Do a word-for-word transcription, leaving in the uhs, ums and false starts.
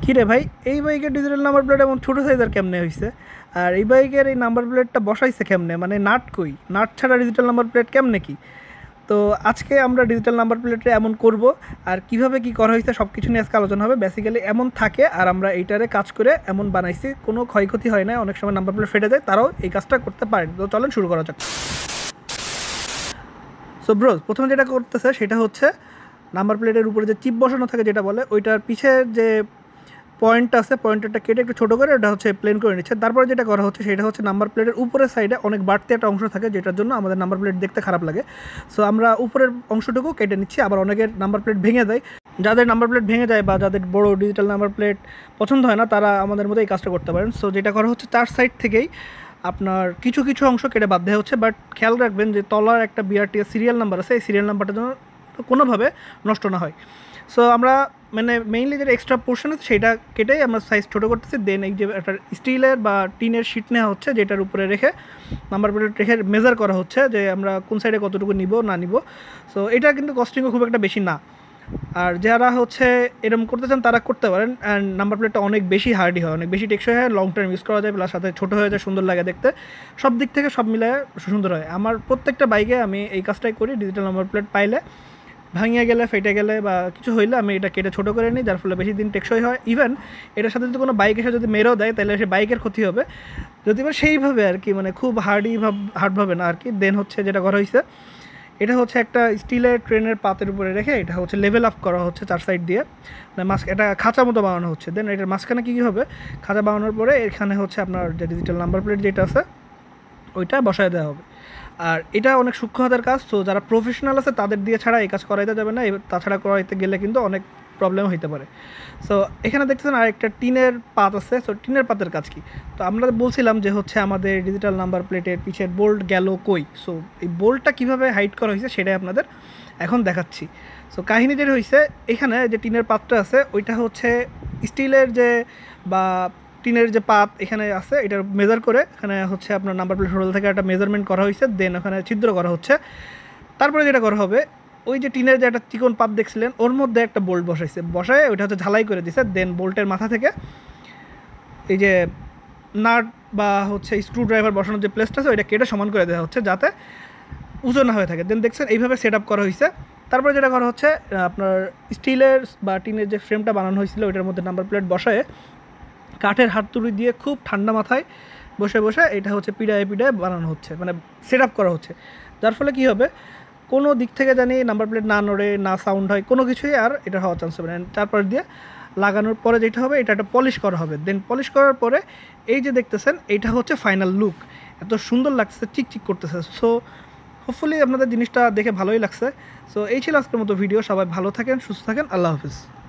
কী রে ভাই, এই বাইকের ডিজিটাল নাম্বার প্লেট এমন ছোটো সাইজের কেমনে হয়েছে? আর এই বাইকের এই নাম্বার প্লেটটা বসাইছে কেমনে? মানে নাট কই? নাট ছাড়া ডিজিটাল নাম্বার প্লেট কেমনে কি? তো আজকে আমরা ডিজিটাল নাম্বার প্লেটে এমন করব, আর কিভাবে কি করা হয়েছে সব কিছু নিয়ে আজকে আলোচনা হবে। বেসিক্যালি এমন থাকে, আর আমরা এইটারে কাজ করে এমন বানাইছি, কোনো ক্ষয়ক্ষতি হয় না। অনেক সময় নাম্বার প্লেট ফেটে যায়, তারাও এই কাজটা করতে পারেন। তো চলেন শুরু করা যাক। সো ব্রো, প্রথমে যেটা করতেছে সেটা হচ্ছে নাম্বার প্লেটের উপরে যে চিপ বসানো থাকে যেটা বলে, ওইটার পিছে যে পয়েন্ট আছে, পয়েন্টারটা কেটে একটু ছোটো করে ওটা হচ্ছে প্লেন করে নিচ্ছে। তারপরে যেটা করা হচ্ছে সেটা হচ্ছে নাম্বার প্লেটের উপরের সাইডে অনেক বাড়তি একটা অংশ থাকে, যেটার জন্য আমাদের নাম্বার প্লেট দেখতে খারাপ লাগে। সো আমরা উপরের অংশটুকু কেটে নিচ্ছি। আবার অনেকের নাম্বার প্লেট ভেঙে যায়, যাদের নাম্বার প্লেট ভেঙে যায় বা যাদের বড় ডিজিটাল নাম্বার প্লেট পছন্দ হয় না, তারা আমাদের মধ্যে এই কাজটা করতে পারেন। সো যেটা করা হচ্ছে, চার সাইড থেকেই আপনার কিছু কিছু অংশ কেটে বাদ দেওয়া হচ্ছে। বাট খেয়াল রাখবেন যে তলার একটা বিআরটিএস সিরিয়াল নাম্বার আছে, এই সিরিয়াল নাম্বারটা যেন কোনোভাবে নষ্ট না হয়। সো আমরা মানে মেইনলি যেটা এক্সট্রা পোর্শন আছে সেটা কেটেই আমরা সাইজ ছোটো করতেছি। দেন এই যে একটা স্টিলের বা টিনের শিট নেওয়া হচ্ছে, যেটার উপরে রেখে নাম্বার প্লেট রেখে মেজার করা হচ্ছে যে আমরা কোন সাইডে কতটুকু নিব না নিব। সো এটা কিন্তু কস্টিংও খুব একটা বেশি না। আর যারা হচ্ছে এরকম করতে চান তারা করতে পারেন। অ্যান্ড নাম্বার প্লেটটা অনেক বেশি হার্ডি হয়, অনেক বেশি টেকসই হয়, লং টার্ম ইউজ করা যায়, প্লাস সাথে ছোটো হয়ে যায়, সুন্দর লাগে দেখতে, সব দিক থেকে সব মিলে সুন্দর হয়। আমার প্রত্যেকটা বাইকে আমি এই কাজটাই করি। ডিজিটাল নাম্বার প্লেট পাইলে ভাঙিয়ে গেলে, ফেটে গেলে বা কিছু হইলে আমি এটা কেটে ছোটো করে নিই, যার ফলে বেশি দিন টেকসই হয়। ইভেন এটার সাথে যদি কোনো বাইক এসে যদি মেরেও দেয়, তাহলে সে বাইকের ক্ষতি হবে, যদি বা সেইভাবে আর কি, মানে খুব হার্ডই ভাব হার্ডভাবে না আর কি। দেন হচ্ছে যেটা করা হয়েছে, এটা হচ্ছে একটা স্টিলের ট্রেনের পাতের উপরে রেখে এটা হচ্ছে লেভেল আপ করা হচ্ছে চার সাইড দিয়ে, মানে মাস্ক এটা খাঁচা মতো বানানো হচ্ছে। দেন এটার মাঝখানে কী কী হবে, খাঁচা বানানোর পরে এখানে হচ্ছে আপনার যে ডিজিটাল নাম্বার প্লেট যেটা আছে ওইটা বসায় দেওয়া হবে। আর এটা অনেক সূক্ষ্ম হাতের কাজ, তো যারা প্রফেশনাল আছে তাদের দিয়ে ছাড়া এই কাজ করাইতে যাবে না। তাছাড়া করাইতে গেলে কিন্তু অনেক প্রবলেম হইতে পারে। সো এখানে দেখতেছেন আর একটা টিনের পাত আছে। সো টিনের পাতের কাজ কি, তো আমরা বলছিলাম যে হচ্ছে আমাদের ডিজিটাল নাম্বার প্লেটের পিছের বোল্ট গেল কই। সো এই বোল্টটা কীভাবে হাইড করা হয়েছে সেটাই আপনাদের এখন দেখাচ্ছি। সো কাহিনী যেটা হয়েছে, এখানে যে টিনের পাতটা আছে ওইটা হচ্ছে স্টিলের যে বা টিনের যে পাত এখানে আছে, এটার মেজার করে এখানে হচ্ছে আপনার নাম্বার প্লেট হোল্ডার থেকে একটা মেজারমেন্ট করা হয়েছে। দেন ওখানে ছিদ্র করা হচ্ছে। তারপরে যেটা করা হবে, ওই যে টিনের যে একটা চিকন পাত দেখছিলেন ওর মধ্যে একটা বোল্ট বসাইছে, বসায় ওইটা হচ্ছে ঝালাই করে দিছে। দেন বোল্টের মাথা থেকে এই যে নাট বা হচ্ছে স্ক্রু ড্রাইভার বসানোর যে প্লেসটা আছে ওইটা কেটে সমান করে দেওয়া হচ্ছে, যাতে উঁচু না হয়ে থাকে। দেন দেখছেন এইভাবে সেট আপ করা হয়েছে। তারপরে যেটা করা হচ্ছে, আপনার স্টিলের বা টিনের যে ফ্রেমটা বানানো হয়েছিল ওইটার মধ্যে নাম্বার প্লেট বসায় কাঠের হাততুড়ি দিয়ে খুব ঠান্ডা মাথায় বসে বসে এটা হচ্ছে পিড়ায় পিড়ায় বানানো হচ্ছে, মানে সেট আপ করা হচ্ছে। যার ফলে কী হবে, কোনো দিক থেকে জানি নাম্বার প্লেট না নড়ে, না সাউন্ড হয়, কোনো কিছুই আর এটা হওয়ার চান্স হবে না। চারপাশ দিয়ে লাগানোর পরে যেটা হবে, এটা একটা পলিশ করা হবে। দেন পলিশ করার পরে এই যে দেখতেছেন এইটা হচ্ছে ফাইনাল লুক। এত সুন্দর লাগছে, চিকচিক করতেছে। সো হোপফুলি আপনাদের জিনিসটা দেখে ভালোই লাগছে। সো এই ছিল আজকের মতো ভিডিও। সবাই ভালো থাকেন, সুস্থ থাকেন, আল্লাহ হাফিজ।